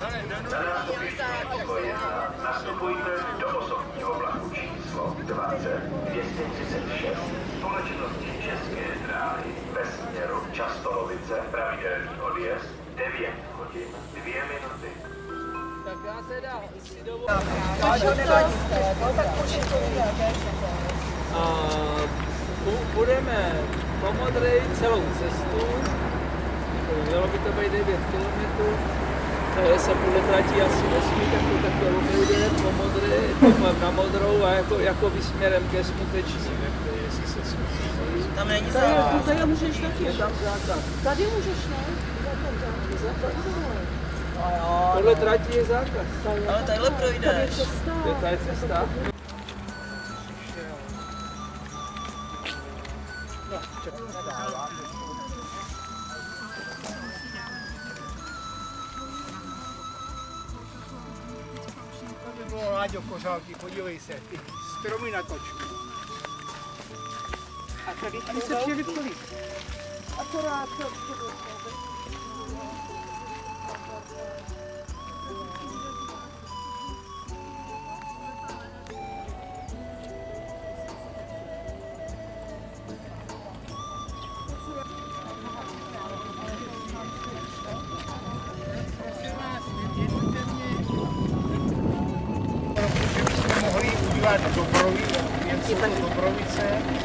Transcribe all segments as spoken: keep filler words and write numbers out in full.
Na nástupišti číslo jedna nastupujte do osobního vlaku číslo dvacet dvě stě třicet šest společnosti České dráhy ve směru Častolovice, pravidelný odjezd devět hodin dvě minuty. Tak já teda si dovolím. A budeme po Modrej celou cestu, mělo by to být devět kilometrů, takže se podle tratí asi osm, tak to takhle obejde po Modrej, na Modrou a jako, jako by směrem ke Smutečním, jestli se smutí. Tam není zákaz. Tady můžeš taky. Tam zákaz. Tady můžeš, ne? Podle trati je zákaz. Ale tadyhle projdeš. Je tady cesta? To by bylo, Láďo, kořálky, podívej se, ty stromy natočky. A tady Tady se přijeli kolik? akorát to. Dobrovice,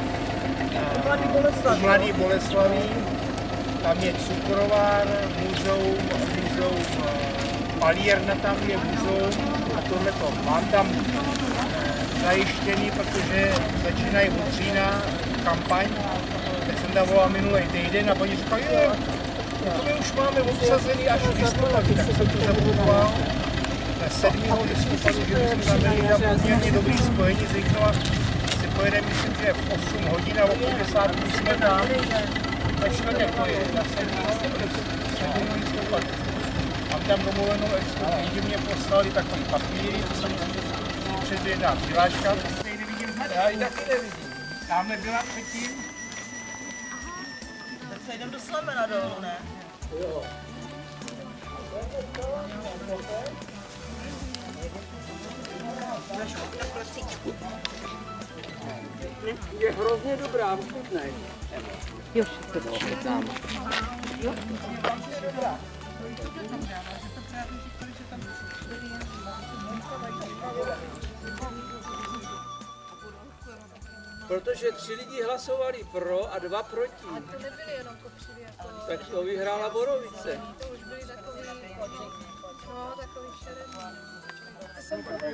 Mladý Boleslaví, tam je cukrovár, muzeum, muzeum palírna tam je muzeum a tohleto. Mám tam zajištěný, protože začínají od října kampaň, tak jsem tam volal minulý týden a oni říkali, jo, to my už máme obsazený až v listopadu, tak jsem to zabudoval. sedmého listopadu, že bychom tam měli na poměrně dobrý spojení z Rychnova. Si pojedeme, myslím, že v osm hodin a o půl desátku jsme tam. Ve čtvrtek to je, na sedmého listopadu. Mám tam domluvenou expo, lidi mě poslali takový papíry, to jsem předvědná přiláška. Nejde vidím, já ji taky nevidím. Tamhle byla předtím. Tak se jdem do Slemena dolů, ne? Jo. Je hrozně dobrá, ochutnej. Jo, všechno ochutnám. Jo? Protože tři lidi hlasovali pro a dva proti. A to nebyly jenom kopřivy, jako... Tak to vyhrála Borovice. To už byly takový... No, takový šeredný. To jsem to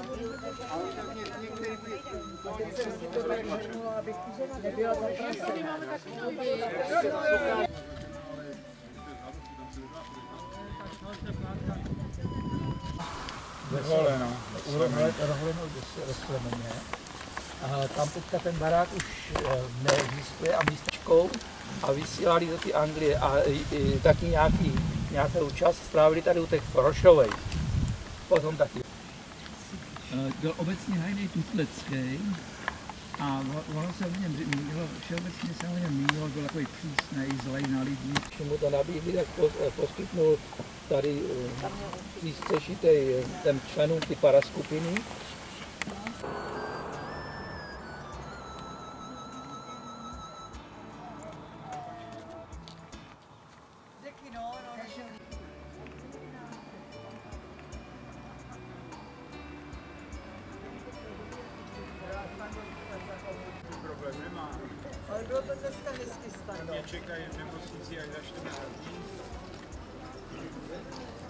Zvoleno. Rohleno rozklemeně. Tam teďka ten barák už neexistuje a místečkou a vysílali do ty Anglie a i, i, taky nějaký, nějakou čas strávili tady u těch Forošovej. Potom taky. Byl obecně hajnej tutlecký a ono se o něm mínilo, všeobecně se o něm mínilo, byl takový přísnej, zlej na lidi. Když mu to nabídli, tak poskytnul tady přístřešitej ten členům ty paraskupiny. Ale bylo to dneska hezky staré. Mě čekají v nemocnici až za čtrnáct dní.